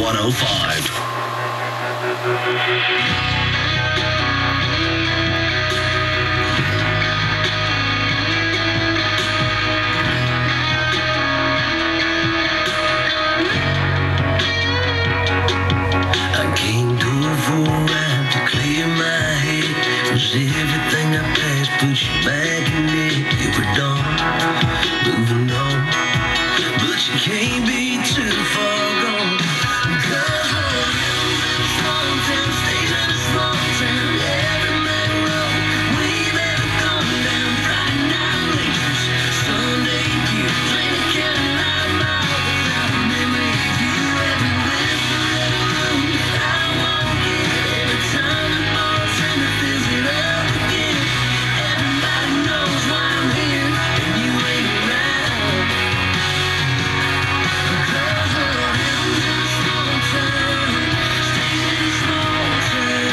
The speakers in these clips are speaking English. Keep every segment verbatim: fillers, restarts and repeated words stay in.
one oh five. I came to a full ride to clear my head. Was everything I passed put you back in it? You were done, moving on, but you can't be too far gone. Cause what happens in a small town stays in a small town. Every man road we've ever gone down. Friday night bleachers, Sunday pews, ain't a county line mile without a memory of you. Every whisper, every room, I won't get every time the ball's in the fills it up again. Everybody knows why I'm here and you ain't around. Cause what happens in a small town stays in a small town.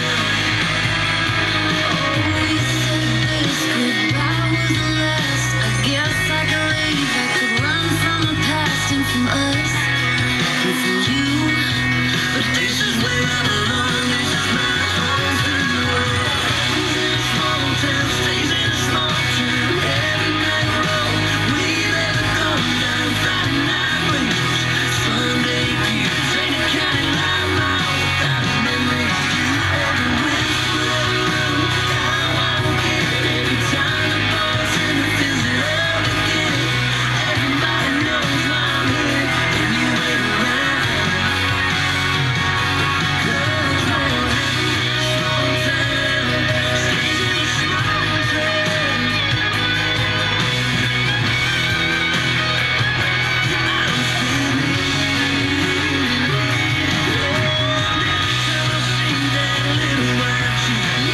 We said this goodbye was the last. I guess I could leave. I could run from the past and from us and from you. But this is where I belong, this is my home in the world. Happens in a small town, stays in a small town. Every night road we've ever gone down. Friday night bleachers, Sunday pews, ain't a county line mile without a memory of you. Every whisper, every room, I won't get every time the ball's in the fills it up again. Everybody knows why I'm here and you ain't around. Cause what happens in a small town stays in a small town. I'm still here. Lord, every time I see that little white sheet,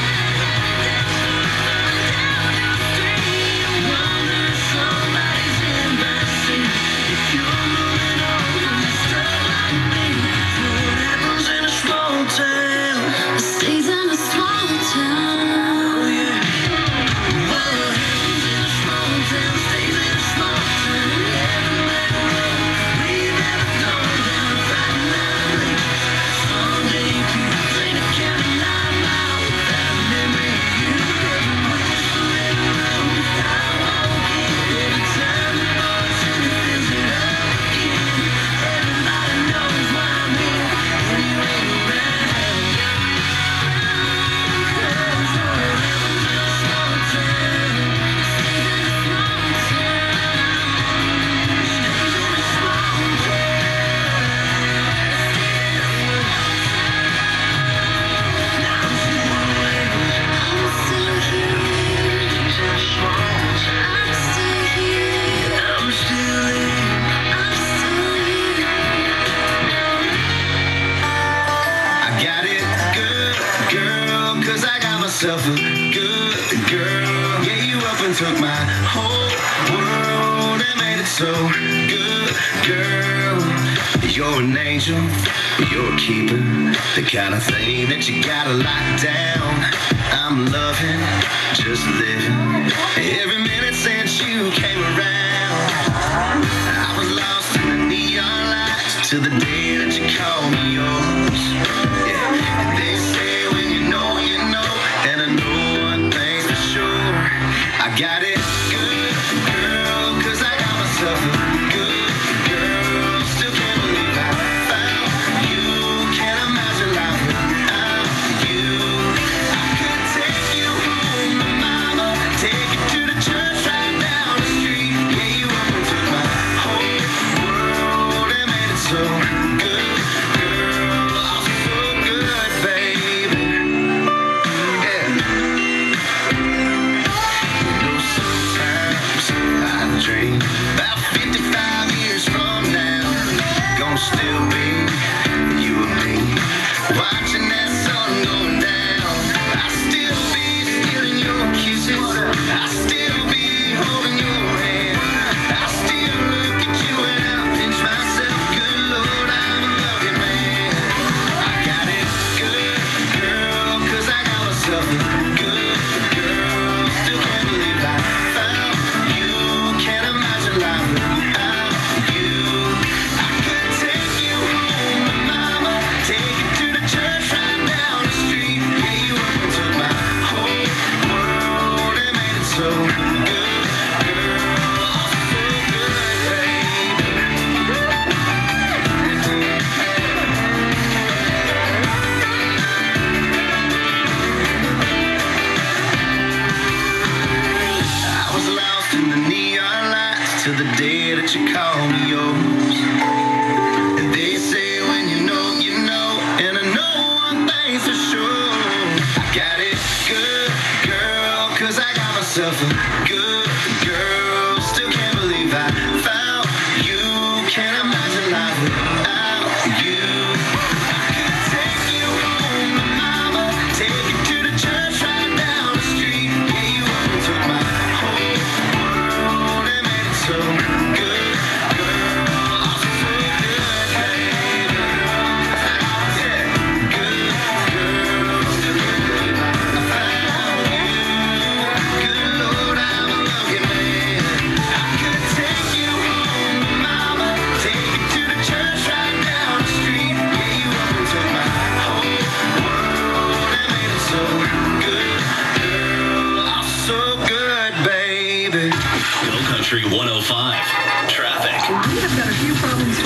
I wonder if somebody's in my seat. If you're moving on, you're stuck like me. What happens in a small town? It stays in a small town. Oh yeah. What happens in a small town stays in a small town. Every man road we've ever gone down. Friday night bleachers, Sunday pews, ain't a county line mile without a memory of you. Every whisper, every room, I won't get every time the ball's in the fills it up again. Everybody knows why I'm here and you ain't around. Cause what happens in a small town stays in a small town. Stays in a small town. I'm still here. I'm still here. I'm still here. I'm still here. I'm still here. I got it good, girl, cause I got myself a good girl. Yeah, you up and took my whole world and made it so good, girl. You're an angel, you're a keeper, the kind of thing that you gotta lock down. I'm loving, just living, every minute since you came around. I was lost in the neon lights till the day that you called me yours. Yeah, and they say when you know, you know, and I know one thing's for sure. I got it good, girl, cause I got myself a good girl. Still can't believe I found you. Can't imagine life without you. I could take you home to mama, take you to the church right down the street. Yeah, you up and took my whole world and made it so to the day that you call me yours. And they say when you know, you know, and I know one thing for sure. I got it good, girl, cause I got myself a good girl. Still can't believe I found you. Can't imagine life without you. I could take you home to mama, take you to the church right down the street. Yeah, you up and took my whole world and made it so good, girl. Oh, so good, baby. Yeah, good girl. Still can't believe I found you. Good Lord, I'm a lucky man. I could take you home to mama, take you to the church right down the street. Yeah, you up and took my whole world and made it so good, girl. Oh, so good, baby. Hill Country one oh five. Traffic. We have got a few problems